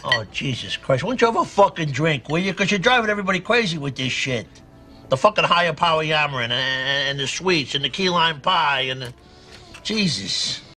Oh, Jesus Christ. Why don't you have a fucking drink, will you? Because you're driving everybody crazy with this shit. The fucking higher power yammering and the sweets and the key lime pie and the... Jesus.